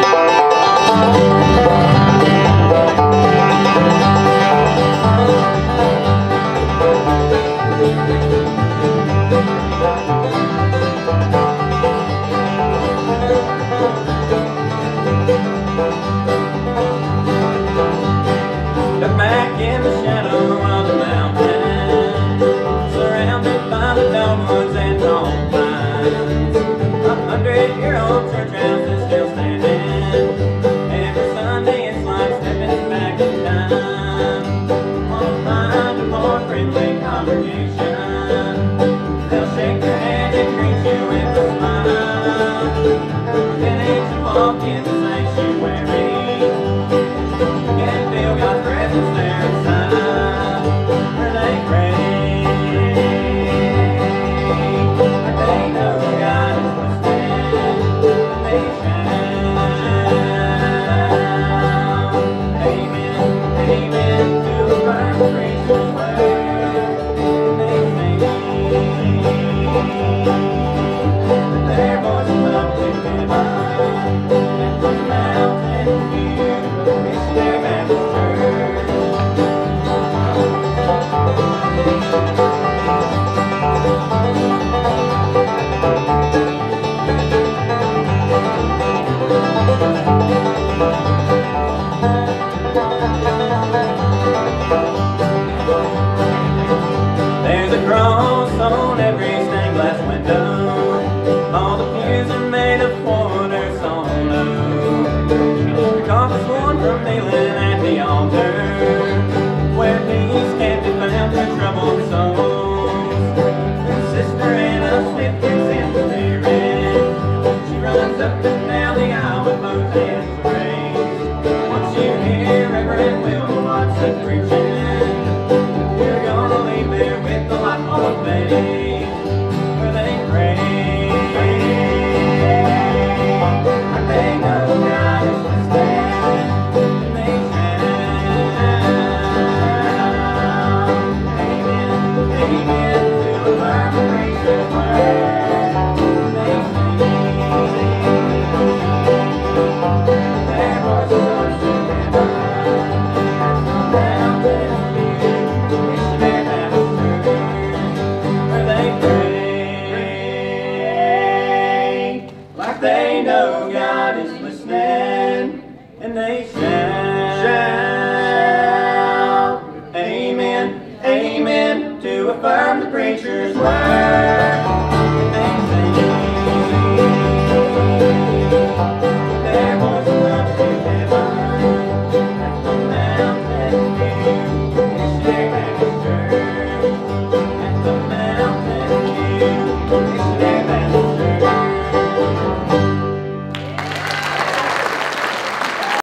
Look back in the shadow of the mountain, surrounded by the dogwoods and tall pines. 100-year-old church house is still standing. Every Sunday it's like stepping back in time. Won't find a more friendly congregation. They'll shake their hand and greet you with a smile. Then as you walk in the sanctuary,